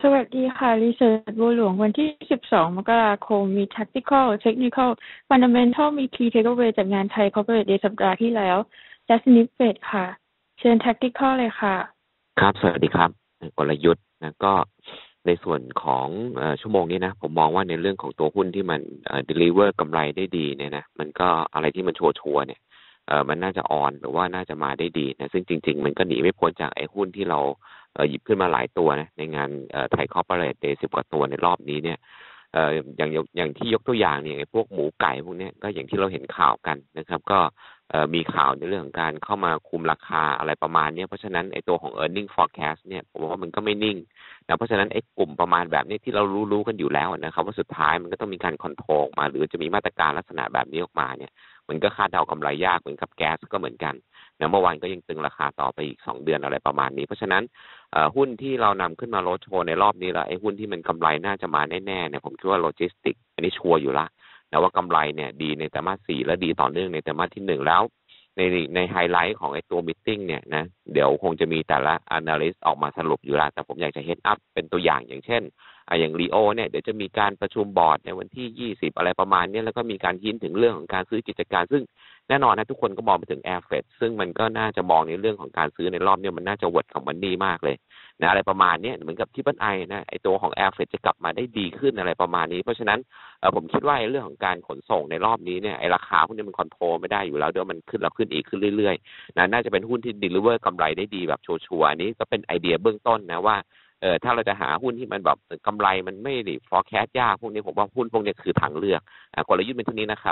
วัสดีค่ะรีเสิร์ชบัวหลวงวันที่12มกราคมมี Tactical Technical Fundamental มี Key Takeaway จากงานไทย Corporate Day สัปดาห์ที่แล้ว และ Snippet ค่ะเชิญ Tactical เลยค่ะครับสวัสดีครับกลยุทธ์นะก็ในส่วนของชั่วโมงนี้นะผมมองว่าในเรื่องของตัวหุ้นที่มันdeliver กำไรได้ดีเนี่ยนะมันก็อะไรที่มันชัวร์เนี่ยมันน่าจะออนหรือว่าน่าจะมาได้ดีนะซึ่งจริงๆมันก็หนีไม่พ้นจากไอ้หุ้นที่เราหยิบขึ้นมาหลายตัวนะในงานไทย Corporate Day 10 กว่าตัวในรอบนี้เนี่ยอย่างที่ยกตัวอย่างเนี่ยพวกหมูไก่พวกนี้ก็อย่างที่เราเห็นข่าวกันนะครับก็มีข่าวในเรื่องของการเข้ามาคุมราคาอะไรประมาณนี้เพราะฉะนั้นไอ้ตัวของ earning forecast เนี่ยผมว่ามันก็ไม่นิ่งนะเพราะฉะนั้นไอ้กลุ่มประมาณแบบนี้ที่เรารู้กันอยู่แล้วนะครับว่าสุดท้ายมันก็ต้องมีการคอนโทรลมาหรือจะมีมาตรการลักษณะแบบนี้ออกมาเนี่ยมันก็คาดเดากำไรยากเหมือนกับแก๊สก็เหมือนกันนะเมื่อวานก็ยังตึงราคาต่อไปอีก2 เดือนอะไรประมาณนี้เพราะฉะนั้นหุ้นที่เรานำขึ้นมาโรดโชว์ในรอบนี้แล้วไอ้หุ้นที่มันกำไรน่าจะมาแน่ๆเนี่ยผมคิดว่าโลจิสติกอันนี้ชัวร์อยู่ละนะว่ากำไรเนี่ยดีในไตรมาส 4และดีต่อเนื่องในไตรมาสที่ 1แล้วในไฮไลท์ของไอ้ตัวมีตติ้งเนี่ยนะเดี๋ยวคงจะมีแต่ละ analyst ออกมาสรุปอยู่แล้วแต่ผมอยากจะเฮดอัพเป็นตัวอย่างอย่างเช่นอย่าง Leo เนี่ยเดี๋ยวจะมีการประชุมบอร์ดในวันที่20อะไรประมาณนี้แล้วก็มีการหินถึงเรื่องของการซื้อกิจการซึ่งแน่นอนนะทุกคนก็มองไปถึง Airfed ซึ่งมันก็น่าจะมองในเรื่องของการซื้อในรอบนี้มันน่าจะวอร์ดของมันดีมากเลยนะอะไรประมาณนี้เหมือนกับที่ไอนะไอตัวของ Airfed จะกลับมาได้ดีขึ้นอะไรประมาณนี้เพราะฉะนั้นผมคิดว่าเรื่องของการขนส่งในรอบนี้เนี่ยไอราคาพวกนี้มันคอนโทรลไม่ได้อยู่แล้วเดี๋ยวมันขึ้นแล้วขึ้นอีกขึ้นเรื่อยๆน่าจะเป็นหุ้นที่ deliver กำไรได้ดีแบบชัวร์ๆอันนี้ก็เป็นไอเดียเบื้องต้นนะว่าถ้าเราจะหาหุ้นที่มันแบบกำไรมันไม่ได้ forecast ยากพวกนี้ผมว่าหุ้นพวกนี้คือทางเลือกกลยุทธ์เป็นเท่านี้นะครับ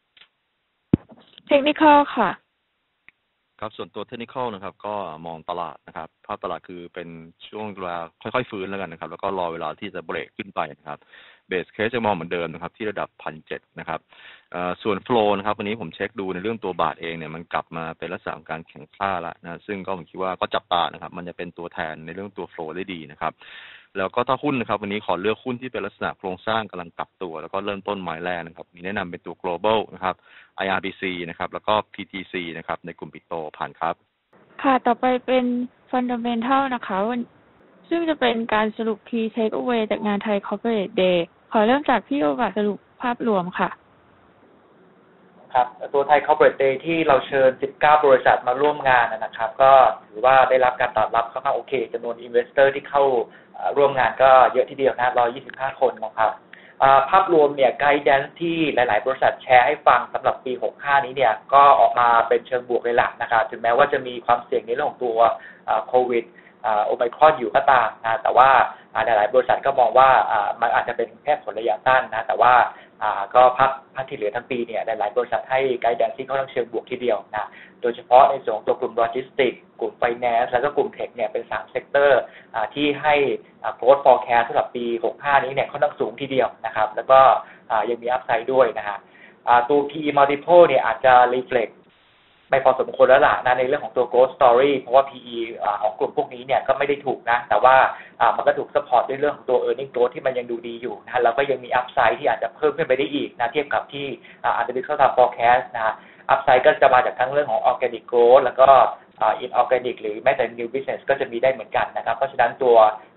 Technical ค่ะครับส่วนตัวเทคนิคอลนะครับก็มองตลาดนะครับภาพตลาดคือเป็นช่วงเวลาค่อยๆฟื้นแล้วกันนะครับแล้วก็รอเวลาที่จะเบรกขึ้นไปนะครับเบสเคสจะมองเหมือนเดิมนะครับที่ระดับ 1,700 นะครับส่วนโฟลว์นะครับวันนี้ผมเช็คดูในเรื่องตัวบาทเองเนี่ยมันกลับมาเป็นลักษณะของการแข็งค่าแล้วนะซึ่งก็ผมคิดว่าก็จับตานะครับมันจะเป็นตัวแทนในเรื่องตัวโฟลว์ได้ดีนะครับแล้วก็ถ้าหุ้นนะครับวันนี้ขอเลือกหุ้นที่เป็นลักษณะโครงสร้างกำลังกลับตัวแล้วก็เริ่มต้นไม้แรกนะครับมีแนะนำเป็นตัว global นะครับ IRBC นะครับแล้วก็ PTC นะครับในกลุ่มปิโตผ่านครับค่ะต่อไปเป็น Fundamental นะคะซึ่งจะเป็นการสรุป Key Takeaway จากงานไทย Corporate Day ขอเริ่มจากพี่โอกาสสรุปภาพรวมค่ะครับตัวไทย Corporate Day ที่เราเชิญ19บริษัทมาร่วมงานนะครับก็ถือว่าได้รับการตอบรับค่อนข้างโอเคจำนวน Investor ที่เข้าร่วมงานก็เยอะทีเดียวนะ125 คนนะครับภาพรวมเนี่ยไกด์แดนซ์ที่หลายๆบริษัทแชร์ให้ฟังสำหรับปี65นี้เนี่ยก็ออกมาเป็นเชิงบวกเลยล่ะนะครับถึงแม้ว่าจะมีความเสี่ยงในเรื่องของตัวโควิดโอไมครอนอยู่ก็ตามนะแต่ว่าหลายๆบริษัทก็มองว่ามันอาจจะเป็นแค่ผลระยะสั้นนะแต่ว่าก็พักที่เหลือทั้งปีเนี่ยหลายๆบริษัทให้ไกด์แดนซ์ที่ค่อนข้างเชิงบวกทีเดียวนะโดยเฉพาะในส่วนของตัวกลุ่มโลจิสติกกลุ่มไฟแนนซ์แล้วก็กลุ่มเทคเนี่ยเป็น3เซกเตอร์ที่ให้growth forecast สำหรับปี65นี้เนี่ยค่อนข้างสูงทีเดียวนะครับแล้วก็ยังมีอัพไซด์ด้วยนะฮะตัว PE multiple เนี่ยอาจจะ reflect ไปพอสมควรแล้วล่ะนะในเรื่องของตัว growth story เพราะว่า PE ของกลุ่มพวกนี้เนี่ยก็ไม่ได้ถูกนะแต่ว่ามันก็ถูก support ด้วยเรื่องของตัว earning growth ที่มันยังดูดีอยู่นะแล้วก็ยังมี upside ที่อาจจะเพิ่มขึ้นไปได้อีกนะเทียบกับที่analyst เขาทำ forecast นะ upside ก็จะมาจากทั้งเรื่องของ organic growth แล้วก็ inorganic หรือแม้แต่ new business ก็จะมีได้เหมือนกันนะครับเพราะฉะนั้นตัว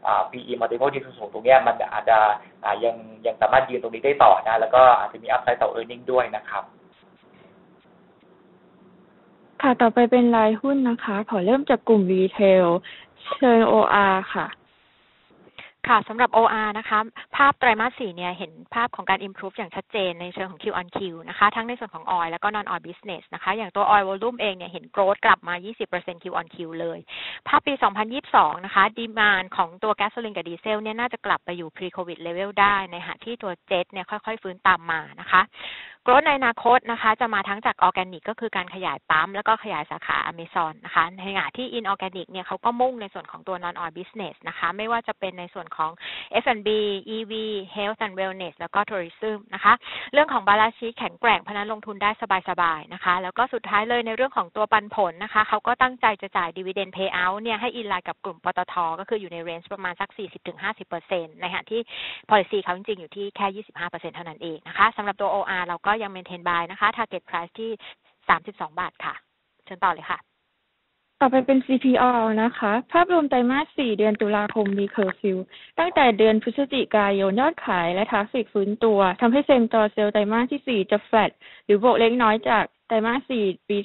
PE multiple ที่สูงตรงนี้มันอาจจะยังสามารถยืนตรงนี้ได้ต่อนะแล้วก็อาจจะมี upside ต่อ earning ด้วยนะครับค่ะต่อไปเป็นรายหุ้นนะคะขอเริ่มจากกลุ่มรีเทลเชิญ OR ค่ะค่ะสำหรับ OR นะคะภาพไตรมาส 4เนี่ยเห็นภาพของการ improve อย่างชัดเจนในเชิงของ Q on Q นะคะทั้งในส่วนของ Oil แล้วก็ Non Oil Business นะคะอย่างตัว Oil Volume เองเนี่ยเห็น growth กลับมา 20% Q on Q เลยภาพปี 2022 นะคะ demand ของตัว Gasoline กับ Diesel เนี่ยน่าจะกลับไปอยู่ pre-COVID level ได้ในขณะที่ตัว Jet เนี่ยค่อยๆฟื้นตามมานะคะgrowth ในอนาคตนะคะจะมาทั้งจาก organic ก็คือการขยายปั๊มแล้วก็ขยายสาขา Amazon นะคะในขณะที่ inorganic เนี่ยเขาก็มุ่งในส่วนของตัว non oil business นะคะไม่ว่าจะเป็นในส่วนของ F&B EV Health and Wellness แล้วก็ Tourism นะคะเรื่องของ balance sheet แข็งแกร่งเพราะนั้นลงทุนได้สบายๆนะคะแล้วก็สุดท้ายเลยในเรื่องของตัวปันผลนะคะเขาก็ตั้งใจจะจ่าย dividend payout เนี่ยให้อินไลน์กับกลุ่มปตท.ก็คืออยู่ใน range ประมาณสัก 40-50% ในขณะที่ policy เขาจริงๆอยู่ที่แค่ 25% เท่านั้นเองนะคะสำหรับตัว OR เราก็ยัง maintain buy นะคะ target price ที่32 บาทค่ะเชิญต่อเลยค่ะต่อไปเป็น CPO นะคะภาพรวมไตรมาส 4 เดือนตุลาคมมีเคอร์ฟิวตั้งแต่เดือนพฤศจิกายนยอดขายและทราฟฟิกฟื้นตัวทำให้เซมตัวเซลล์ไตรมาสที่ 4 จะแฟลตหรือบวกเล็กน้อยจากไตรมาส 4 ปี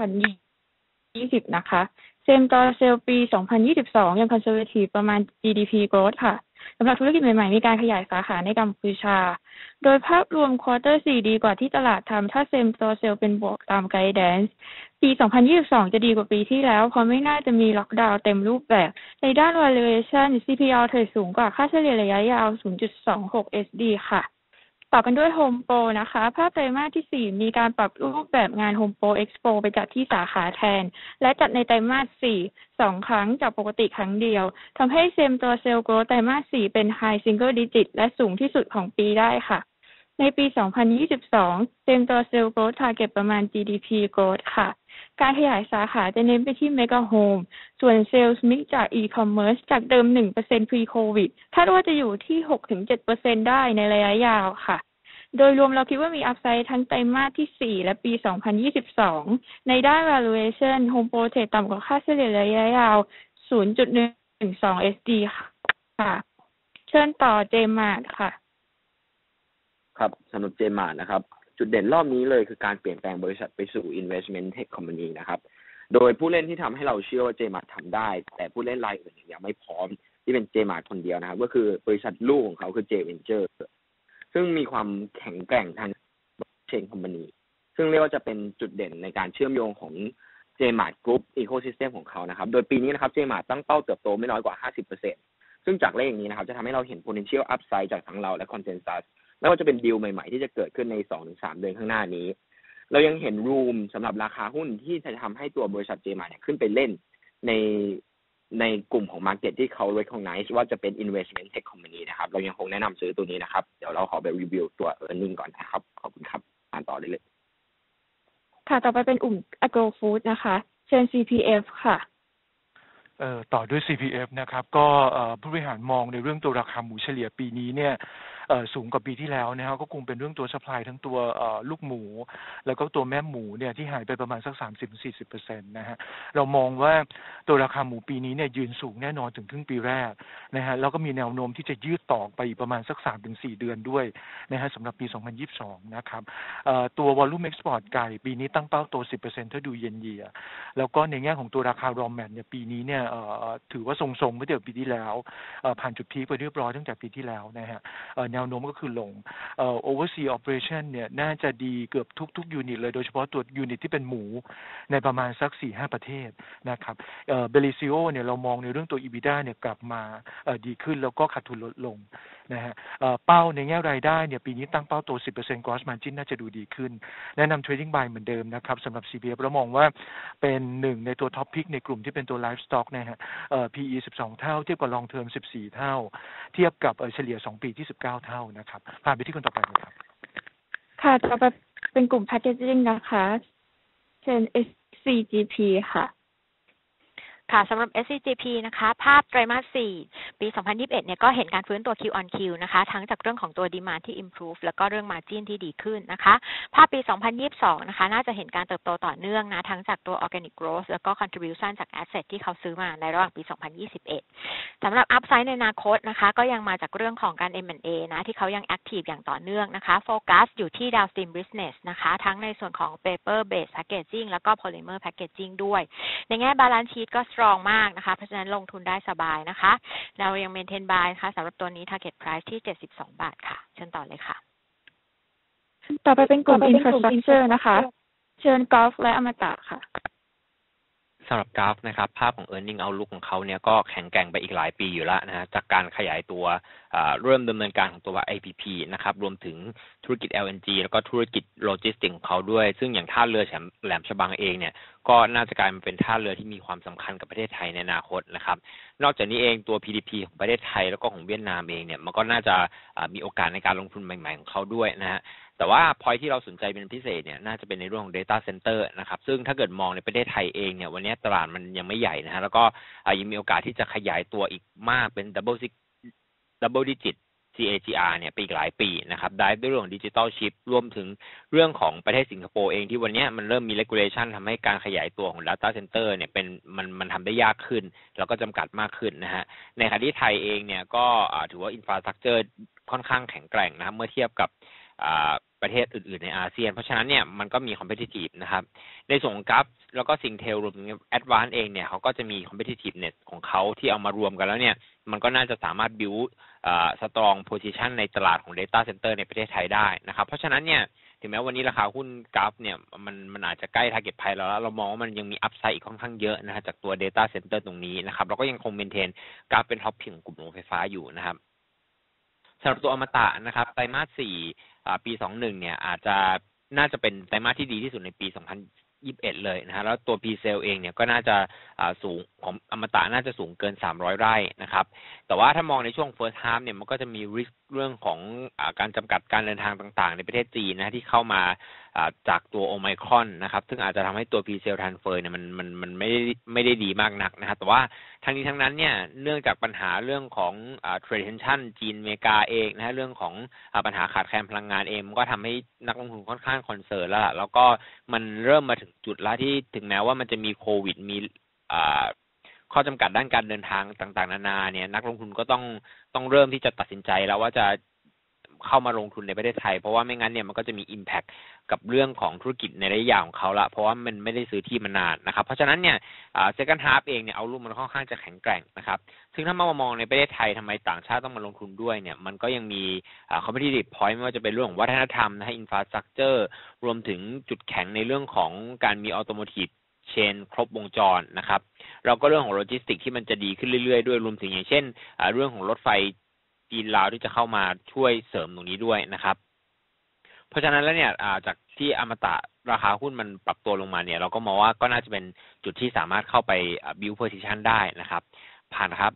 2020 นะคะเซมตัวเซลล์ปี 2022 ยังคอนเซอร์เวทีฟประมาณ GDP growth ค่ะสำหรับธุรกิจใหม่ๆมีการขยายสาขาในกัมพูชาโดยภาพรวมควอเตอร์ 4 ดีกว่าที่ตลาดทำถ้าเซมตัวเซลล์เป็นบวกตามไกด์แดนซ์ปี 2022 จะดีกว่าปีที่แล้วเพราะไม่น่าจะมีล็อกดาวน์เต็มรูปแบบในด้าน valuation CPO เทรดสูงกว่าค่าเฉลี่ยระยะยาว 0.26 SD ค่ะต่อกันด้วย Home Pro นะคะภาพไตรมาสที่ 4 มีการปรับรูปแบบงาน Home Pro Expo ไปจัดที่สาขาแทนและจัดในไตรมาส 4 2 ครั้งจากปกติครั้งเดียวทำให้เซมตัวเซลล์โกรทไตรมาส 4 เป็น High Single Digit และสูงที่สุดของปีได้ค่ะในปี 2022 เซมตัวเซลล์โกรท target ประมาณ GDP growth ค่ะการขยายสาขาจะเน้นไปที่ Mega Home ส่วน Sales Mix จาก E-commerce จากเดิม 1% pre-COVID คาดว่าจะอยู่ที่ 6-7% ได้ในระยะยาวค่ะโดยรวมเราคิดว่ามีอัพไซด์ทั้งไตรมาสที่ 4 และปี 2022 ในด้าน valuation Home Pro เทรดต่ำกว่าค่าเฉลี่ยระยะยาว 0.12 SD ค่ะเชิญต่อ J-Mart ค่ะครับสำหรับ J-Mart นะครับจุดเด่นรอบนี้เลยคือการเปลี่ยนแปลงบริษัทไปสู่ Investment Tech Company นะครับโดยผู้เล่นที่ทำให้เราเชื่อว่า J-Mart ทำได้แต่ผู้เล่นรายอื่นยังไม่พร้อมที่เป็น J-Mart คนเดียวนะครับก็คือบริษัทลูกของเขาคือ J-Venture ซึ่งมีความแข็งแกร่งทาง Blockchain Company ซึ่งเรียกว่าจะเป็นจุดเด่นในการเชื่อมโยงของ J-Mart Group Ecosystem ของเขานะครับโดยปีนี้นะครับ J-Mart ตั้งเป้าเติบโตไม่น้อยกว่า 50% ซึ่งจากเลขนี้นะครับจะทำให้เราเห็น potential upside จากทั้งเราและ Consensusไม่ว่าจะเป็นดีลใหม่ๆที่จะเกิดขึ้นใน 2-3 เดือนข้างหน้านี้เรายังเห็นรูมสำหรับราคาหุ้นที่จะทำให้ตัวบริษัท J-Mart เนี่ยขึ้นไปเล่นในกลุ่มของ market ที่เขา recognize ว่าจะเป็น investment tech company นะครับเรายังคงแนะนำซื้อตัวนี้นะครับเดี๋ยวเราขอไปรีวิวตัว earning ก่อนนะครับขอบคุณครับอ่านต่อได้เลยค่ะต่อไปเป็นกลุ่ม Agro Food นะคะเชิญ CPF ค่ะต่อด้วย CPF นะครับก็ผู้บริหารมองในเรื่องตัวราคาหมูเฉลี่ยปีนี้เนี่ยสูงกว่าปีที่แล้วนะครับก็คงเป็นเรื่องตัว supply ทั้งตัวลูกหมูแล้วก็ตัวแม่หมูเนี่ยที่หายไปประมาณสัก 30-40% นะฮะเรามองว่าตัวราคาหมูปีนี้เนี่ยยืนสูงแน่นอนถึงครึ่งปีแรกนะฮะแล้วก็มีแนวโน้มที่จะยืดต่อไปประมาณสัก 3-4 เดือนด้วยนะฮะสำหรับปี 2022 นะครับตัว volume export ไก่ปีนี้ตั้งเป้าโต 10% ถ้าดูเยนเยียแล้วก็ในแง่ของตัวราคา raw mat เนี่ยปีนี้เนี่ยถือว่าทรงๆเมื่อเทียบปีที่แล้วผ่านจุดพีคไปเรียบร้อยตั้งแต่ปีที่แล้วนะฮะแนวโน้มก็คือลงoverseas operation เนี่ยน่าจะดีเกือบทุกยูนิตเลยโดยเฉพาะตัวยูนิตที่เป็นหมูในประมาณสัก 4-5 ประเทศนะครับBellisio เนี่ยเรามองในเรื่องตัว EBITDA เนี่ยกลับมาดีขึ้นแล้วก็ขาดทุนลดลงนะฮะเป้าในแง่รายได้เนี่ยปีนี้ตั้งเป้าโต 10% gross margin น่าจะดูดีขึ้นแนะนำ trading buy เหมือนเดิมนะครับสำหรับ CPF เรามองว่าเป็นหนึ่งในตัว top pick ในกลุ่มที่เป็นตัว livestock นะฮะPE 12 เท่าเทียบกับ long term 14 เท่าเทียบกับเฉลี่ย2ปีที่19 เท่านะครับผ่านไปที่คนต่อไปเลยครับค่ะต่อไปเป็นกลุ่ม packaging นะคะเช่น SCGP ค่ะค่ะสำหรับ SCGP นะคะภาพไตรมาส 4 ปี 2021 เนี่ยก็เห็นการฟื้นตัว Q on Q นะคะทั้งจากเรื่องของตัว demand ที่ improve แล้วก็เรื่อง margin ที่ดีขึ้นนะคะภาพปี 2022 นะคะน่าจะเห็นการเติบโตต่อเนื่องนะทั้งจากตัว organic growth แล้วก็ contribution จาก asset ที่เขาซื้อมาในระหว่างปี 2021 สำหรับ upside ในอนาคตนะคะก็ยังมาจากเรื่องของการ M&A นะที่เขายัง active อย่างต่อเนื่องนะคะโฟกัสอยู่ที่ downstream business นะคะทั้งในส่วนของ paper based packaging แล้วก็ polymer packaging ด้วยในแง่ balance sheet ก็strong มากนะคะเพราะฉะนั้นลงทุนได้สบายนะคะเรายัง maintain buy นะคะสำหรับตัวนี้ target price ที่72 บาทค่ะเชิญต่อเลยค่ะต่อไปเป็นกลุ่ม infrastructure นะคะเชิญกอล์ฟและอมตะค่ะสำหรับกราฟนะครับภาพของ earning outlook ของเขาเนี่ยก็แข็งแกร่งไปอีกหลายปีอยู่แล้วนะฮะจากการขยายตัวเริ่มดำเนินการของตัว IPP นะครับรวมถึงธุรกิจ LNG แล้วก็ธุรกิจโลจิสติกของเขาด้วยซึ่งอย่างท่าเรือแหลมฉบังเองเนี่ยก็น่าจะกลายมาเป็นท่าเรือที่มีความสำคัญกับประเทศไทยในอนาคตนะครับนอกจากนี้เองตัว PDP ของประเทศไทยแล้วก็ของเวียดนามเองเนี่ยมันก็น่าจะมีโอกาสในการลงทุนใหม่ๆของเขาด้วยนะฮะแต่ว่า point ที่เราสนใจเป็นพิเศษเนี่ยน่าจะเป็นในเรื่องของ data center นะครับซึ่งถ้าเกิดมองในประเทศไทยเองเนี่ยวันนี้ตลาดมันยังไม่ใหญ่นะฮะแล้วก็ยังมีโอกาสที่จะขยายตัวอีกมากเป็น double digit CAGR เนี่ยไปอีกหลายปีนะครับได้ด้วยเรื่องของ Digital Chip รวมถึงเรื่องของประเทศสิงคโปร์เองที่วันนี้มันเริ่มมี regulation ทำให้การขยายตัวของ data center เนี่ยเป็นมันทำได้ยากขึ้นแล้วก็จำกัดมากขึ้นนะฮะในขณะที่ไทยเองเนี่ยก็ถือว่า infrastructure ค่อนข้างแข็งแกร่งนะครับเมื่อเทียบกับประเทศอื่นๆในอาเซียนเพราะฉะนั้นเนี่ยมันก็มี competitive นะครับในส่วนของ GAP แล้วก็ Singtel รวมถึง Advance เองเนี่ยเขาก็จะมี competitiveness ของเขาที่เอามารวมกันแล้วเนี่ยมันก็น่าจะสามารถ build strong position ในตลาดของ data center ในประเทศไทยได้นะครับเพราะฉะนั้นเนี่ยถึงแม้วันนี้ราคาหุ้น GAP เนี่ยมันอาจจะใกล้ target price แล้วเรามองว่ามันยังมี upside อีกค่อนข้างเยอะนะฮะจากตัว data center ตรงนี้นะครับเราก็ยังคง maintain GAP เป็น top พิงของกลุ่มโรงไฟฟ้าอยู่นะครับสำหรับตัวอมตะนะครับไตรมาส4ปี21เนี่ยอาจจะน่าจะเป็นไตรมาสที่ดีที่สุดในปี2021เลยนะฮะแล้วตัว P-Cell เองเนี่ยก็น่าจะสูงของอมตะน่าจะสูงเกิน300ไร่นะครับแต่ว่าถ้ามองในช่วง first half เนี่ยมันก็จะมี risk เรื่องของการจำกัดการเดินทางต่างๆในประเทศจีนนะที่เข้ามาจากตัวโอไมครอนนะครับซึ่งอาจจะทำให้ตัว P-Cell transfer เนี่ยมันไม่ได้ดีมากนักนะครับแต่ว่าทั้งนี้ทั้งนั้นเนี่ยเนื่องจากปัญหาเรื่องของtrade tension จีนอเมริกาเองนะฮะเรื่องของปัญหาขาดแคลนพลังงานเองมันก็ทำให้นักลงทุนค่อนข้างคอนเซิร์นแล้วล่ะแล้วก็มันเริ่มมาถึงจุดแล้วที่ถึงแม้ว่ามันจะมีโควิดมีข้อจำกัดด้านการเดินทางต่างๆนานาเนี่ยนักลงทุนก็ต้องเริ่มที่จะตัดสินใจแล้วว่าจะเข้ามาลงทุนในประเทศไทยเพราะว่าไม่งั้นเนี่ยมันก็จะมี impact กับเรื่องของธุรกิจในระยะยาวของเขาละเพราะว่ามันไม่ได้ซื้อที่มานานนะครับเพราะฉะนั้นเนี่ยsecond half เองเนี่ยเอารูปมันค่อนข้างจะแข็งแกร่งนะครับซึ่งถ้ามามองในประเทศไทยทำไมต่างชาติต้องมาลงทุนด้วยเนี่ยมันก็ยังมีcompetitive point ไม่ว่าจะเป็นเรื่องของวัฒนธรรมนะฮะ infrastructure รวมถึงจุดแข็งในเรื่องของการมี automotiveเชนครบวงจรนะครับเราก็เรื่องของโลจิสติกที่มันจะดีขึ้นเรื่อยๆด้วยรวมถึงอย่างเช่นเรื่องของรถไฟจีนลาวที่จะเข้ามาช่วยเสริมตรงนี้ด้วยนะครับเพราะฉะนั้นแล้วเนี่ยจากที่อมตะราคาหุ้นมันปรับตัวลงมาเนี่ยเราก็มองว่าก็น่าจะเป็นจุดที่สามารถเข้าไป build position ได้นะครับผ่านครับ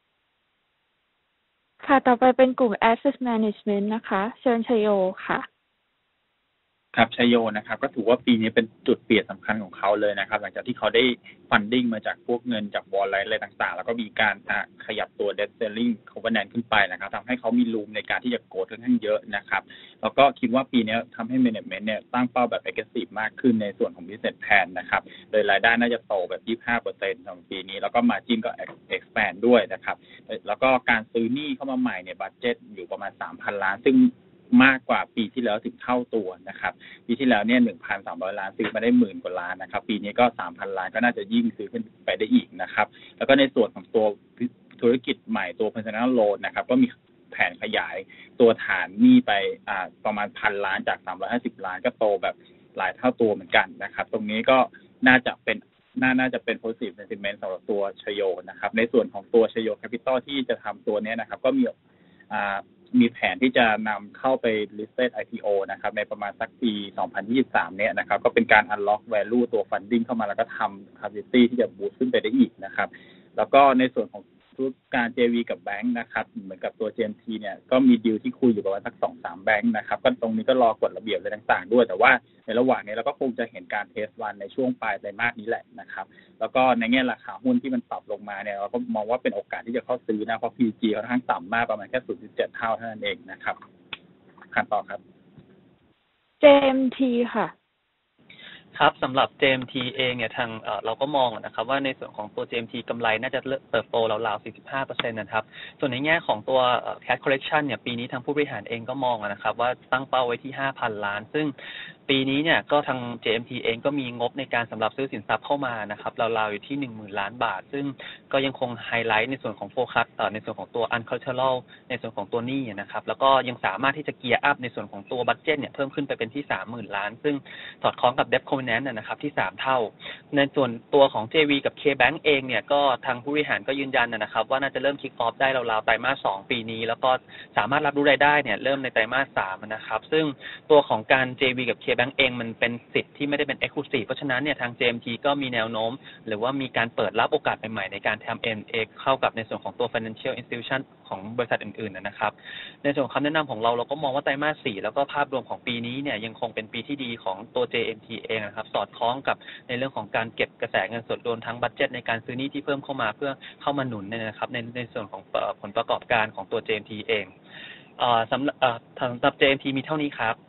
ค่ะต่อไปเป็นกลุ่ม Asset Management นะคะเชิญชัยโยค่ะครับชัยโยนะครับก็ถือว่าปีนี้เป็นจุดเปลี่ยนสำคัญของเขาเลยนะครับหลังจากที่เขาได้ฟันดิ้งมาจากพวกเงินจากบอลอะไรต่างๆแล้วก็มีการขยับตัว debt ceiling covenant ขึ้นไปนะครับทำให้เขามีรูมในการที่จะโกรธค่อนข้างเยอะนะครับแล้วก็คิดว่าปีนี้ทำให้ management เนี่ยตั้งเป้าแบบ aggressive มากขึ้นในส่วนของ business plan นะครับโดยรายได้น่าจะโตแบบ 25% ของปีนี้แล้วก็ margin ก็ expand ด้วยนะครับแล้วก็การซื้อหนี้เข้ามาใหม่เนี่ย budget อยู่ประมาณ 3,000 ล้านซึ่งมากกว่าปีที่แล้วถึงเท่าตัวนะครับปีที่แล้วเนี่ย 1,300 ล้านซื้อมาได้หมื่นกว่าล้านนะครับปีนี้ก็ 3,000 ล้านก็น่าจะยิ่งซื้อขึ้นไปได้อีกนะครับแล้วก็ในส่วนของตัวธุรกิจใหม่ตัว personal loan นะครับก็มีแผนขยายตัวฐานหนี้ไปประมาณ 1,000 ล้านจาก350ล้านก็โตแบบหลายเท่าตัวเหมือนกันนะครับตรงนี้ก็น่าจะเป็น positive sentiment สำหรับตัวชโยนะครับในส่วนของตัวชโย Capital ที่จะทำตัวนี้นะครับก็มีแผนที่จะนำเข้าไป listed IPO นะครับในประมาณสักปี 2023 เนี่ยนะครับก็เป็นการ unlock value ตัว funding เข้ามาแล้วก็ทำ capacity ที่จะ boost ขึ้นไปได้อีกนะครับแล้วก็ในส่วนของการ JV กับแบงค์นะครับเหมือนกับตัว GMT เนี่ยก็มีดีลที่คุยอยู่ประมาณสัก 2-3 แบงค์นะครับก็ตรงนี้ก็รอกฎระเบียบอะไรต่างๆด้วยแต่ว่าในระหว่างนี้เราก็คงจะเห็นการเทสรันในช่วงปลายไตรมาสนี้แหละนะครับแล้วก็ในแง่ราคาหุ้นที่มันปรับลงมาเนี่ยเราก็มองว่าเป็นโอกาสที่จะเข้าซื้อนะเพราะ PG ค่อนข้างต่ำมากประมาณแค่ 0.7 เท่าเท่านั้นเองนะครับขั้นต่อครับ JMT ค่ะครับสำหรับ JMT เองเนี่ยทางเราก็มองนะครับว่าในส่วนของตัว JMT กำไรน่าจะเติบโตราวๆ 45% นะครับส่วนในแง่ของตัว cash collection เนี่ยปีนี้ทางผู้บริหารเองก็มองนะครับว่าตั้งเป้าไว้ที่ 5,000 ล้านซึ่งปีนี้เนี่ยก็ทาง JMT เองก็มีงบในการสำหรับซื้อสินทรัพย์เข้ามานะครับราวๆอยู่ที่ 10,000 ล้านบาทซึ่งก็ยังคงไฮไลท์ในส่วนของโฟกัสในส่วนของตัว uncollateral ในส่วนของตัวหนี้นะครับแล้วก็ยังสามารถที่จะเกียร์อัพในส่วนของตัวบัดเจ็ตเนี่ยเพิ่มขึ้นไปเป็นที่ 30,000 ล้านซึ่งสอดคล้องกับ debt covenant นะครับที่3เท่าในส่วนตัวของ JV กับ KBank เองเนี่ยก็ทางผู้บริหารก็ยืนยันนะครับว่าน่าจะเริ่ม kick off ได้ราวๆไตรมาส2ปีนี้แล้วก็สามารถรับรู้รายได้เนี่ยเริ่มในไตรมาส3นะครับซึ่งตัวของการ JV กับ KBank เองมันเป็นสิทธิ์ที่ไม่ได้เป็น exclusive เพราะฉะนั้นเนี่ยทาง JMT ก็มีแนวโน้มหรือว่ามีการเปิดรับโอกาสใหม่ๆในการทำ M&A เข้ากับในส่วนของตัว financial institution ของบริษัทอื่นๆนะครับในส่วนของคำแนะนำของเราก็มองว่าไตรมาส4แล้วก็ภาพรวมของปีนี้เนี่ยยังคงเป็นปีที่ดีของตัว JMT เองนะครับสอดคล้องกับในเรื่องของการเก็บกระแสเงินสดรวมทั้งบัดเจ็ตในการซื้อหนี้ที่เพิ่มเข้ามาเพื่อเข้ามาหนุนนะครับในส่วนของผลประกอบการของตัว JMT เองสำหรับ JMT มีเท่านี้ครับ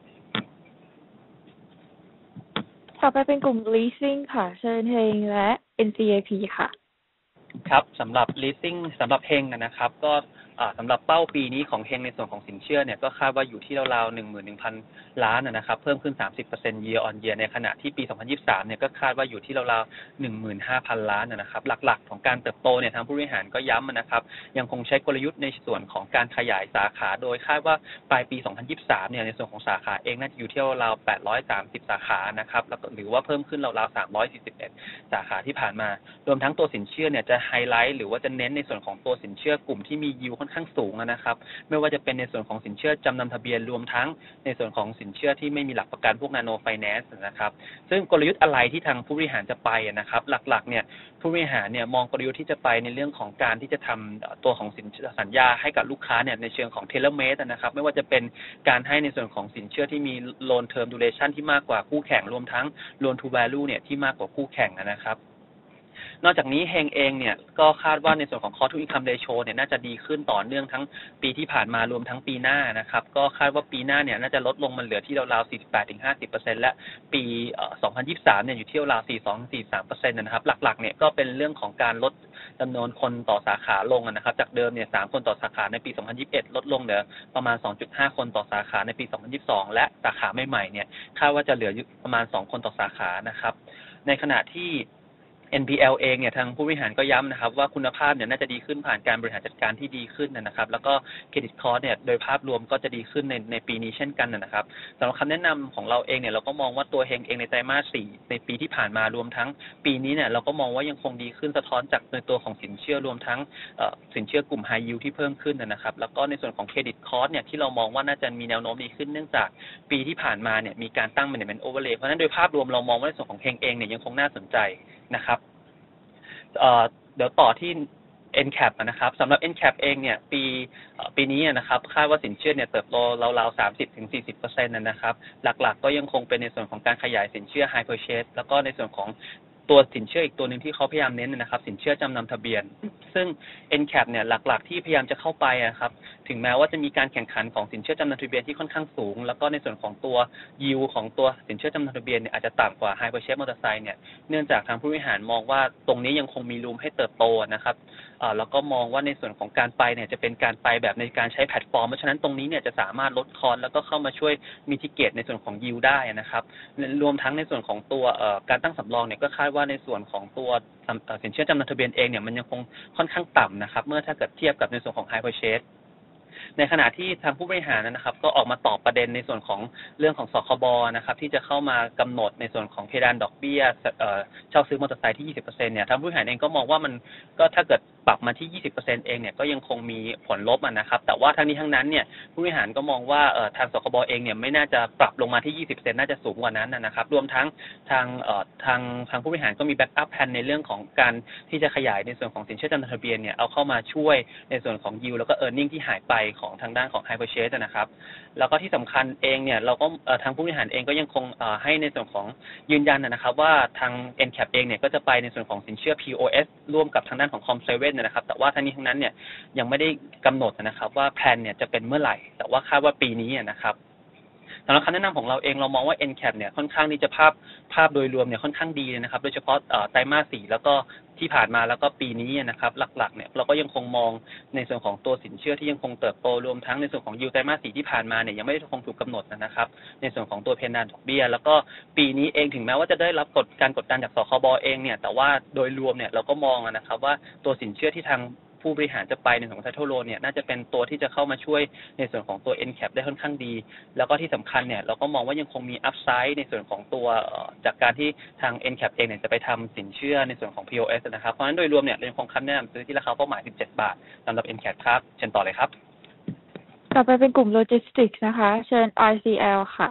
ต่อไปเป็นกลุ่ม leasing ค่ะเชิญเฮงและ NCAP ค่ะครับสำหรับ leasing สำหรับเฮงนะครับก็สำหรับเป้าปีนี้ของเฮงในส่วนของสินเชื่อเนี่ยก็คาดว่าอยู่ที่ราวๆ 11,000 ล้านนะครับเพิ่มขึ้น 30% year on year ในขณะที่ปี 2023เนี่ยก็คาดว่าอยู่ที่ราวๆ 15,000 ล้านนะครับหลักๆของการเติบโตเนี่ยทางผู้บริหารก็ย้ำนะครับยังคงใช้กลยุทธ์ในส่วนของการขยายสาขาโดยคาดว่าปลายปี 2023เนี่ยในส่วนของสาขาเองน่าจะอยู่ที่ราวๆ 830 สาขานะครับแล้วก็หรือว่าเพิ่มขึ้นราวๆ 341 สาขาที่ผ่านมารวมทั้งตัวสินเชื่อเนี่ยจะไฮไลท์หรือว่าจะเน้นในส่วนของตัวสินเชื่อกลุ่มที่มียิวค่อนข้างสูงนะครับไม่ว่าจะเป็นในส่วนของสินเชื่อจำนำทะเบียนรวมทั้งในส่วนของสินเชื่อที่ไม่มีหลักประกันพวกนาโนไฟแนนซ์นะครับซึ่งกลยุทธ์อะไรที่ทางผู้บริหารจะไปนะครับหลักๆเนี่ยผู้บริหารเนี่ยมองกลยุทธ์ที่จะไปในเรื่องของการที่จะทำตัวของสัญญาให้กับลูกค้าเนี่ยในเชิงของเทเลเมดนะครับไม่ว่าจะเป็นการให้ในส่วนของสินเชื่อที่มีโลนเทอมดูเรชั่นที่มากกว่าคู่แข่งรวมทั้งโลนทูแวลูเนี่ยที่มากกว่าคู่แข่งนะครับนอกจากนี้เฮงเองเนี่ยก็คาดว่าในส่วนของ cost to income ratio เนี่ยน่าจะดีขึ้นต่อเนื่องทั้งปีที่ผ่านมารวมทั้งปีหน้านะครับก็คาดว่าปีหน้าเนี่ยน่าจะลดลงมาเหลือที่ราวๆ 48-50% และปี2023เนี่ยอยู่ที่ราวๆ 42-43% นะครับหลักๆเนี่ยก็เป็นเรื่องของการลดจำนวนคนต่อสาขาลงนะครับจากเดิมเนี่ย3คนต่อสาขาในปี2021ลดลงเหลือประมาณ 2.5 คนต่อสาขาในปี2022และสาขาใหม่ๆเนี่ยคาดว่าจะเหลือประมาณ2คนต่อสาขานะครับในขณะที่ NPL เองเนี่ยทางผู้บริหารก็ย้ำนะครับว่าคุณภาพเนี่ยน่าจะดีขึ้นผ่านการบริหารจัดการที่ดีขึ้นนะครับแล้วก็เครดิตคอร์สเนี่ยโดยภาพรวมก็จะดีขึ้นในปีนี้เช่นกันนะครับสำหรับคำแนะนำของเราเองเนี่ยเราก็มองว่าตัวเฮงเองในไตรมาส 4ในปีที่ผ่านมารวมทั้งปีนี้เนี่ยเราก็มองว่ายังคงดีขึ้นสะท้อนจากในตัวของสินเชื่อรวมทั้งสินเชื่อกลุ่ม High Yield ที่เพิ่มขึ้นนะครับแล้วก็ในส่วนของเครดิตคอร์สเนี่ยที่เรามองว่าน่าจะมีแนวโน้มดีขึ้นเนื่องจากปีที่ผ่านมาเนี่ยมีการตั้ง Management Overlay เพราะฉะนั้นโดยภาพรวมเรามองว่าในส่วนของเฮงเองเนี่ยยังคงน่าสนใจนะครับเดี๋ยวต่อที่ NCAP นะครับสำหรับ NCAP เองเนี่ยปีนี้นะครับคาดว่าสินเชื่อเนี่ยเติบโตราวๆ 30-40% นะครับหลักๆก็ยังคงเป็นในส่วนของการขยายสินเชื่อ High Purchase แล้วก็ในส่วนของตัวสินเชื่ออีกตัวนึงที่เขาพยายามเน้นนะครับสินเชื่อจำนำทะเบียนซึ่ง NCAP เนี่ยหลักๆที่พยายามจะเข้าไปครับถึงแม้ว่าจะมีการแข่งขันของสินเชื่อจำนำทะเบียนที่ค่อนข้างสูงแล้วก็ในส่วนของตัวยิวของตัวสินเชื่อจำนำทะเบียนเนี่ยอาจจะต่ำกว่า High Purchase มอเตอร์ไซค์เนี่ยเนื่องจากทางผู้บริหารมองว่าตรงนี้ยังคงมีรูมให้เติบโตนะครับแล้วก็มองว่าในส่วนของการไปเนี่ยจะเป็นการไปแบบในการใช้แพลตฟอร์มเพราะฉะนั้นตรงนี้เนี่ยจะสามารถลดคอสแล้วก็เข้ามาช่วยมิติเกตในส่วนของยิวได้นะครับรวมทั้งในส่วนของตัวการตั้งสำรองเนี่ยก็คาดว่าในส่วนของตัวสินเชื่อจำนำทะเบียนเองเนี่ยมันยังคงค่อนข้างต่ำนะครับเมื่อถ้าเกิดเทียบกับในส่วนของ High Purchase ในขณะที่ทางผู้บริหารนะครับก็ออกมาตอบประเด็นในส่วนของเรื่องของสคบนะครับที่จะเข้ามากำหนดในส่วนของเพดานดอกเบี้ยเช่าซื้อมอเตอร์ไซค์ที่ 20% เนี่ยทางผู้บริหารเองก็มองว่ามันก็ถ้าเกิดปรับมาที่ 20% เองเนี่ยก็ยังคงมีผลลบนะครับแต่ว่าทั้งนี้ทั้งนั้นเนี่ยผู้บริหารก็มองว่าทางสคบเองเนี่ยไม่น่าจะปรับลงมาที่ 20% น่าจะสูงกว่านั้นนะครับรวมทั้งทางผู้บริหารก็มีแบ็กอัพแพลนในเรื่องของการที่จะขยายในส่วนของสินเชื่อจำนำทะเบียนเนี่ยเอาเข้ามาช่วยในส่วนของยิวแล้วก็เออร์เน็งที่หายไปของทางด้านของ High Purchase นะครับแล้วก็ที่สำคัญเองเนี่ยเราก็ทางผู้บริหารเองก็ยังคงให้ในส่วนของยืนยันนะครับว่าทาง NCAP เองเนี่ยก็จะไปในส่วนของสินเชื่อ POS ร่วมกับทางด้านของ Com7 นะครับแต่ว่าทั้งนี้ทั้งนั้นเนี่ยยังไม่ได้กำหนดนะครับว่าแพลนเนี่ยจะเป็นเมื่อไหร่แต่ว่าคาดว่าปีนี้นะครับสำหรับคำแนะนำของเราเองเรามองว่า NCAP เนี่ยค่อนข้างที่จะภาพโดยรวมเนี่ยค่อนข้างดีนะครับโดยเฉพาะไตรมาส 4แล้วก็ที่ผ่านมาแล้วก็ปีนี้นะครับหลักๆเนี่ยเราก็ยังคงมองในส่วนของตัวสินเชื่อที่ยังคงเติบโตรวมทั้งในส่วนของยิวไตรมาส 4ที่ผ่านมาเนี่ยยังไม่ได้คงถูกกำหนดนะครับในส่วนของตัวเพดานดอกเบี้ยแล้วก็ปีนี้เองถึงแม้ว่าจะได้รับการกดดันจากสคบเองเนี่ยแต่ว่าโดยรวมเนี่ยเราก็มองนะครับว่าตัวสินเชื่อที่ทางผู้บริหารจะไปในส่วนของ Title Loan เนี่ยน่าจะเป็นตัวที่จะเข้ามาช่วยในส่วนของตัว NCAP ได้ค่อนข้างดีแล้วก็ที่สำคัญเนี่ยเราก็มองว่ายังคงมี Upside ในส่วนของตัวจากการที่ทาง NCAP เองเนี่ยจะไปทำสินเชื่อในส่วนของ POS นะครับเพราะฉะนั้นโดยรวมเนี่ยเรายังคงคำแนะนำซื้อที่ราคาเป้าหมาย17 บาทสำหรับ NCAP ครับเชิญต่อเลยครับต่อไปเป็นกลุ่ม Logistics นะคะเชิญ RCL ค่ะ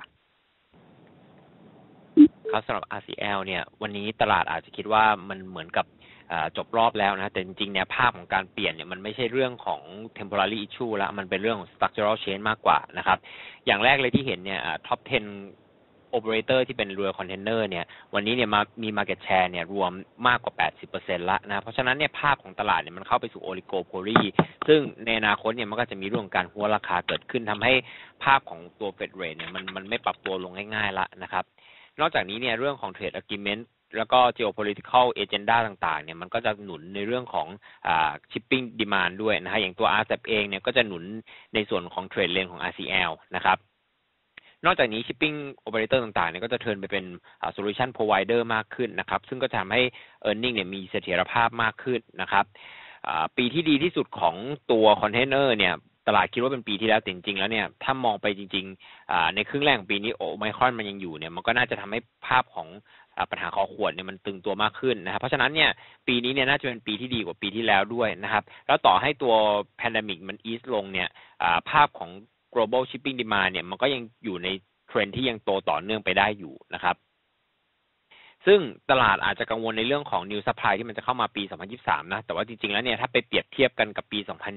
ครับสำหรับ RCL เนี่ยวันนี้ตลาดอาจจะคิดว่ามันเหมือนกับจบรอบแล้วนะแต่จริงๆเนี่ยภาพของการเปลี่ยนเนี่ยมันไม่ใช่เรื่องของ temporary issue แล้วมันเป็นเรื่องของ structural change มากกว่านะครับอย่างแรกเลยที่เห็นเนี่ยtop 10 operator ที่เป็นเรือคอนเทนเนอร์เนี่ยวันนี้เนี่ยมี market share เนี่ยรวมมากกว่า 80% ละนะเพราะฉะนั้นเนี่ยภาพของตลาดเนี่ยมันเข้าไปสู่ oligopoly ซึ่งในอนาคตเนี่ยมันก็จะมีเรื่องการหัวราคาเกิดขึ้นทำให้ภาพของตัว Fed rate เนี่ยมันไม่ปรับตัวลงง่ายๆละนะครับนอกจากนี้เนี่ยเรื่องของ trade agreement แล้วก็ geopolitical agenda ต่างๆเนี่ยมันก็จะหนุนในเรื่องของshipping demand ด้วยนะฮะอย่างตัว RCEP เองเนี่ยก็จะหนุนในส่วนของ trade lane ของ RCL นะครับนอกจากนี้ shipping operator ต่างๆเนี่ยก็จะเทิร์นไปเป็นsolution provider มากขึ้นนะครับซึ่งก็ทำให้ earning เนี่ยมีเสถียรภาพมากขึ้นนะครับปีที่ดีที่สุดของตัวคอนเทนเนอร์เนี่ยตลาดคิดว่าเป็นปีที่แล้วจริงๆแล้วเนี่ยถ้ามองไปจริงๆในครึ่งแรกของปีนี้โอไมครอนมันยังอยู่เนี่ยมันก็น่าจะทำให้ภาพของปัญหาคอขวดเนี่ยมันตึงตัวมากขึ้นนะครับเพราะฉะนั้นเนี่ยปีนี้เนี่ยน่าจะเป็นปีที่ดีกว่าปีที่แล้วด้วยนะครับแล้วต่อให้ตัว pandemic มัน ease ลงเนี่ยภาพของ global shipping demand เนี่ยมันก็ยังอยู่ในเทรนด์ที่ยังโตต่อเนื่องไปได้อยู่นะครับซึ่งตลาดอาจจะกังวลในเรื่องของ new supply ที่มันจะเข้ามาปี 2023 นะแต่ว่าจริงๆแล้วเนี่ยถ้าไปเปรียบเทียบกันกับปี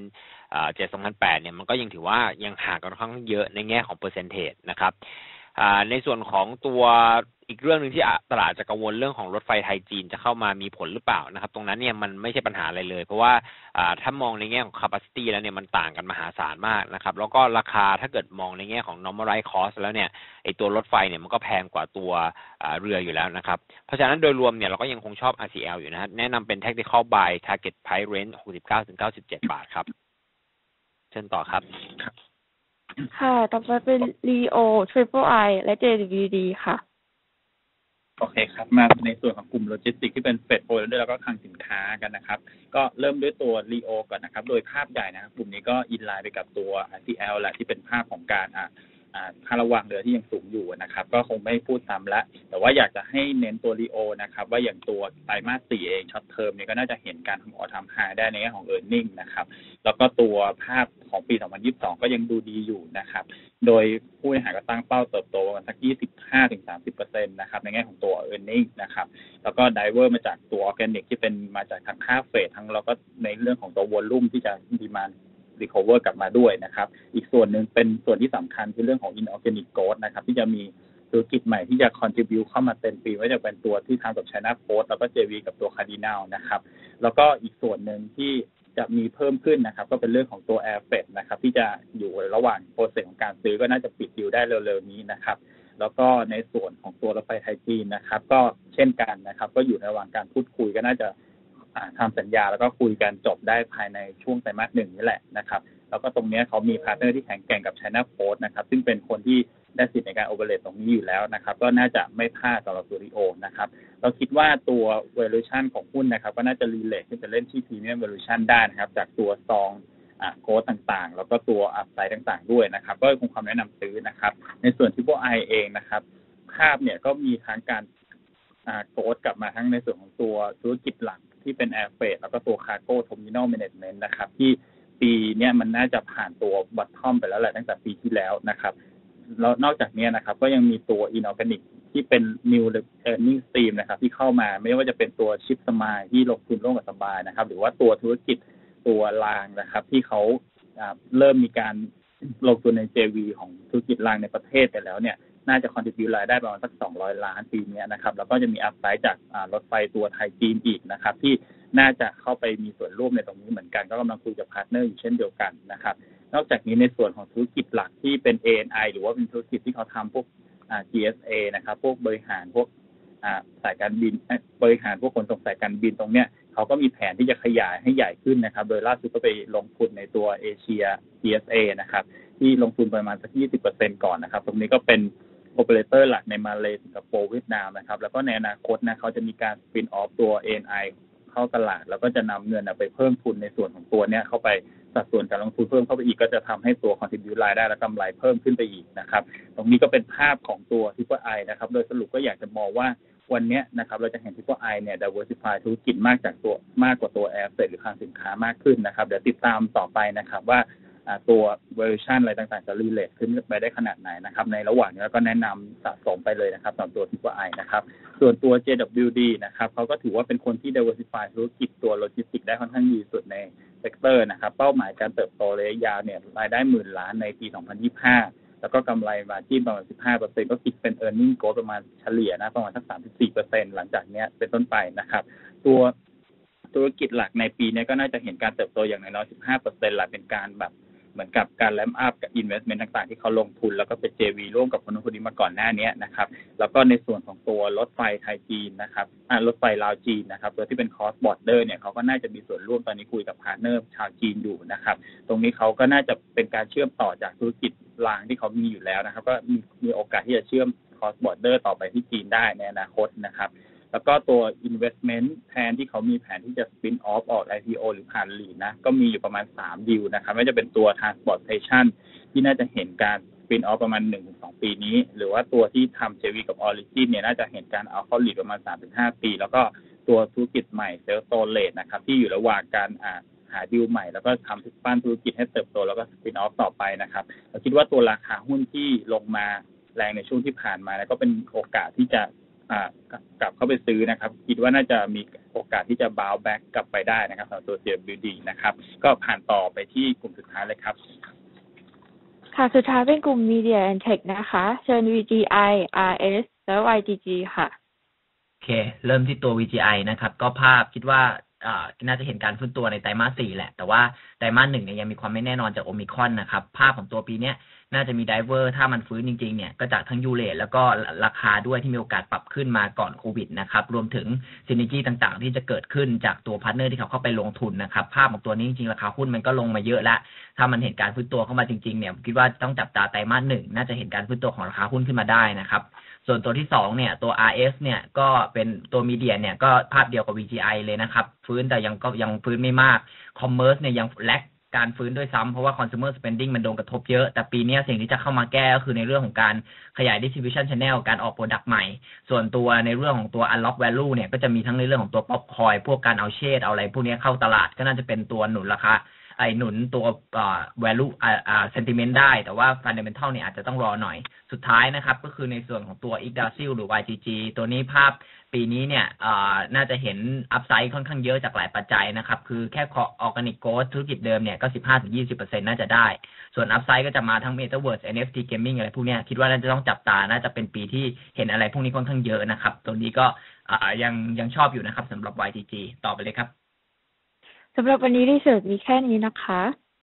2007-2008 เนี่ยมันก็ยังถือว่ายังห่างกันค่อนข้างเยอะในแง่ของ percentage นะครับในส่วนของตัวอีกเรื่องนึงที่ตลาดจะกังวลเรื่องของรถไฟไทยจีนจะเข้ามามีผลหรือเปล่านะครับตรงนั้นเนี่ยมันไม่ใช่ปัญหาอะไรเลยเพราะว่าถ้ามองในแง่ของ capacity แล้วเนี่ยมันต่างกันมหาศาลมากนะครับแล้วก็ราคาถ้าเกิดมองในแง่ของ normalized cost แล้วเนี่ยไอตัวรถไฟเนี่ยมันก็แพงกว่าตัวเรืออยู่แล้วนะครับเพราะฉะนั้นโดยรวมเนี่ยเราก็ยังคงชอบ RCL อยู่นะฮะแนะนำเป็น tactical buy target price range 69-97 บาทครับเชิญต่อครับค่ะต่อไปเป็น Leo Triple I และ JWD ค่ะโอเคครับมาในส่วนของกลุ่มโลจิสติกที่เป็นเฟดโฟลเดอร์แล้วก็คลังสินค้ากันนะครับก็เริ่มด้วยตัว Leo ก่อนนะครับโดยภาพใหญ่นะครับกลุ่มนี้ก็อินไลน์ไปกับตัว RCL แหละที่เป็นภาพของการค่าระวางเรือที่ยังสูงอยู่นะครับก็คงไม่พูดซ้ำละแต่ว่าอยากจะให้เน้นตัว Leo นะครับว่าอย่างตัวไตรมาส 4 เองช็อตเทอมเนี่ยก็น่าจะเห็นการทำ high ได้ในแง่ของ earning นะครับแล้วก็ตัวภาพของปี 2022 ก็ยังดูดีอยู่นะครับโดยผู้บริหารก็ตั้งเป้าเติบโตกันสัก 25-30% นะครับในแง่ของตัว earning นะครับแล้วก็ diver มาจากตัว organic ที่เป็นมาจากทั้งค่าเฟรตทั้งแล้วก็ในเรื่องของตัว volume ที่จะ demand recover กลับมาด้วยนะครับอีกส่วนหนึ่งเป็นส่วนที่สำคัญคือเรื่องของ inorganic growth นะครับที่จะมีธุรกิจใหม่ที่จะ contribute เข้ามาเต็มปีไม่ว่าจะเป็นตัวที่ทำกับ China Post แล้วก็ JV กับตัว Cardinal นะครับแล้วก็อีกส่วนหนึ่งที่จะมีเพิ่มขึ้นนะครับก็เป็นเรื่องของตัว Airfreight นะครับที่จะอยู่ระหว่างโปรเซสของการซื้อก็น่าจะปิดดีลได้เร็วๆนี้นะครับแล้วก็ในส่วนของตัวรถไฟไทยจีนนะครับก็เช่นกันนะครับก็อยู่ในระหว่างการพูดคุยก็น่าจะทำสัญญาแล้วก็คุยกันจบได้ภายในช่วงไตรมาส 1นี่แหละนะครับแล้วก็ตรงนี้เขามีพาร์ทเนอร์ที่แข็งแกร่งกับ China Post นะครับซึ่งเป็นคนที่ได้สิทธิ์ในการโอเปเรตตรงนี้อยู่แล้วนะครับก็น่าจะไม่พลาดสำหรับตัว Leo นะครับเราคิดว่าตัว valuation ของหุ้นนะครับก็น่าจะรีเลทขึ้นไปเล่นที่ premium valuation ได้นะครับจากตัวซองโค้ดต่างๆแล้วก็ตัวอัพไซด์ต่างๆด้วยนะครับก็คงความแนะนำซื้อนะครับในส่วนที่พวก I เองนะครับภาพเนี่ยก็มีทั้งการโค้ดกลับมาทั้งในส่วนของตัวธุรกิจหลักที่เป็น Air Freight แล้วก็ตัว Cargo Terminal Management นะครับที่ปีนี้มันน่าจะผ่านตัว bottom ไปแล้วแหละตั้งแต่ปีที่แล้วนะครับแล้วนอกจากนี้นะครับก็ยังมีตัว Inorganic ที่เป็น New Earning Stream นะครับที่เข้ามาไม่ว่าจะเป็นตัว Ship Smile ที่ลงทุนร่วมกับสบายนะครับหรือว่าตัวธุรกิจตัวรางนะครับที่เขาเริ่มมีการลงทุนใน JV ของธุรกิจรางในประเทศไปแล้วเนี่ยน่าจะ contribute รายได้ประมาณสัก200 ล้านปีนี้นะครับแล้วก็จะมีอัพไซด์จากรถไฟตัวไทยจีนอีกนะครับที่น่าจะเข้าไปมีส่วนร่วมในตรงนี้เหมือนกันก็กำลังคุยกับพาร์ทเนอร์อยู่เช่นเดียวกันนะครับนอกจากนี้ในส่วนของธุรกิจหลักที่เป็น A&I หรือว่าเป็นธุรกิจที่เขาทำพวกGSA นะครับพวกบริหารพวกสายการบินบริหารพวกขนส่งสายการบินตรงเนี้ยเขาก็มีแผนที่จะขยายให้ใหญ่ขึ้นนะครับโดยล่าสุดก็ไปลงทุนในตัวเอเชีย GSA นะครับที่ลงทุนประมาณสัก 20% ก่อนนะครับตรงนี้ก็เป็นโอเปอเรเตอร์หลักในมาเลเซียสิงคโปร์เวียดนามนะครับแล้วก็ในอนาคตนะเขาจะมีการสปินออฟตัว A&I เข้าตลาดแล้วก็จะนำเงินไปเพิ่มทุนในส่วนของตัวเนี้ยเข้าไปสัดส่วนการลงทุนเพิ่มเข้าไปอีกก็จะทำให้ตัว contribute รายได้และกำไรเพิ่มขึ้นไปอีกนะครับตรงนี้ก็เป็นภาพของตัว Triple I นะครับโดยสรุปก็อยากจะมองว่าวันนี้นะครับเราจะเห็น Triple I เนี่ย diversify ธุรกิจมากกว่าตัว Asset หรือคลังสินค้ามากขึ้นนะครับเดี๋ยวติดตามต่อไปนะครับว่าตัว version อะไรต่างๆจะ relate ขึ้นไปได้ขนาดไหนนะครับในระหว่างนี้ก็แนะนำสะสมไปเลยนะครับสำหรับตัว Triple I นะครับส่วนตัว JWD นะครับเขาก็ถือว่าเป็นคนที่ diversify ธุรกิจตัวโลจิสติกได้ค่อนข้างดีสุดในเซกเตอร์นะครับเป้าหมายการเติบโตระยะยาวเนี่ยรายได้10,000 ล้านในปี 2025 แล้วก็กำไรมาที่ประมาณ 15% ก็คิดเป็น earning growth ประมาณเฉลี่ยนะประมาณสัก 34% หลังจากนี้เป็นต้นไปนะครับตัวธุรกิจหลักในปีนี้ก็น่าจะเห็นการเติบโตอย่างน้อยๆ 15% หลักเป็นการแบบเหมือนกับการแลมอัพกับ investment ต่างๆที่เขาลงทุนแล้วก็เป็น JV ร่วมกับคนนู้นคนนี้มาก่อนหน้านี้นะครับแล้วก็ในส่วนของตัวรถไฟไทยจีนนะครับรถไฟลาวจีนนะครับตัวที่เป็น cross border เนี่ยเขาก็น่าจะมีส่วนร่วมตอนนี้คุยกับพาร์ทเนอร์ชาวจีนอยู่นะครับตรงนี้เขาก็น่าจะเป็นการเชื่อมต่อจากธุรกิจรางที่เขามีอยู่แล้วนะครับก็มีโอกาสที่จะเชื่อม cross border ต่อไปที่จีนได้ในอนาคตนะครับแล้วก็ตัว investment แผนที่เขามีแผนที่จะ spin off ออก IPO หรือผ่าน REIT นะก็มีอยู่ประมาณ3ดีลนะครับไม่ว่าจะเป็นตัว transportation ที่น่าจะเห็นการ spin off ประมาณ 1-2 ปีนี้หรือว่าตัวที่ทำ JV กับ Origin เนี่ยน่าจะเห็นการเอาเข้า REIT ประมาณ 3-5 ปีแล้วก็ตัวธุรกิจใหม่ Self Storage นะครับที่อยู่ระหว่างการหาดีลใหม่แล้วก็ทำปั้นธุรกิจให้เติบโตแล้วก็ spin off ต่อไปนะครับเราคิดว่าตัวราคาหุ้นที่ลงมาแรงในช่วงที่ผ่านมาแล้วก็เป็นโอกาสที่จะกลับเข้าไปซื้อนะครับคิดว่าน่าจะมีโอกาสที่จะ bounce back กลับไปได้นะครับสำหรับตัว CWD นะครับก็ผ่านต่อไปที่กลุ่มสุดท้ายเลยครับค่ะสุดท้ายเป็นกลุ่ม Media and Tech นะคะเชิญ VGI RS แล้ว YGG ค่ะโอเคเริ่มที่ตัว VGI นะครับก็ภาพคิดว่าน่าจะเห็นการฟื้นตัวในไตรมาส 4แหละแต่ว่าไตรมาส 1เนี่ยยังมีความไม่แน่นอนจากโอมิครอนนะครับภาพของตัวปีนี้น่าจะมีไดเวอร์ถ้ามันฟื้นจริงๆเนี่ยก็จากทั้งยูเรทแล้วก็ราคาด้วยที่มีโอกาสปรับขึ้นมาก่อนโควิดนะครับรวมถึงซินเนอร์ต่างๆที่จะเกิดขึ้นจากตัวพาร์ทเนอร์ที่เขาเข้าไปลงทุนนะครับภาพของตัวนี้จริงๆราคาหุ้นมันก็ลงมาเยอะแล้วถ้ามันเห็นการฟื้นตัวเข้ามาจริงๆเนี่ยคิดว่าต้องจับตาไตรมาส 1น่าจะเห็นการฟื้นตัวของราคาหุ้นขึ้นมาได้นะครับส่วนตัวที่2เนี่ยตัว RS เนี่ยก็เป็นตัวมีเดียเนี่ยก็ภาพเดียวกับ VGI เลยนะครับฟื้นแต่ยังฟื้นไม่มากคอมเมอร์สเนี่ยยังแลกการฟื้นด้วยซ้ำเพราะว่า consumer spending มันโดนกระทบเยอะแต่ปีนี้สิ่งที่จะเข้ามาแก้ก็คือในเรื่องของการขยาย distribution channel การออก product ใหม่ส่วนตัวในเรื่องของตัว unlock value เนี่ยก็จะมีทั้งในเรื่องของตัว pop coin พวกการเอาเชดเอาอะไรพวกนี้เข้าตลาดก็น่าจะเป็นตัวหนุนราคาหนุนตัวvalue sentiment ได้แต่ว่า fundamental เนี่ยอาจจะต้องรอหน่อยสุดท้ายนะครับก็คือในส่วนของตัว Yggdrasil หรือ YGG ตัวนี้ภาพปีนี้เนี่ยน่าจะเห็น upside ค่อนข้างเยอะจากหลายปัจจัยนะครับคือแค่ organic growth ธุรกิจเดิมเนี่ยก็ 15-20% น่าจะได้ส่วน upside ก็จะมาทั้ง Metaverse NFT Gaming อะไรพวกนี้คิดว่าน่าจะต้องจับตาน่าจะเป็นปีที่เห็นอะไรพวกนี้ค่อนข้างเยอะนะครับตัวนี้ก็ยังชอบอยู่นะครับสำหรับ YGG ต่อไปเลยครับสำหรับวันนี้รีเสิร์ชมีแค่นี้นะคะ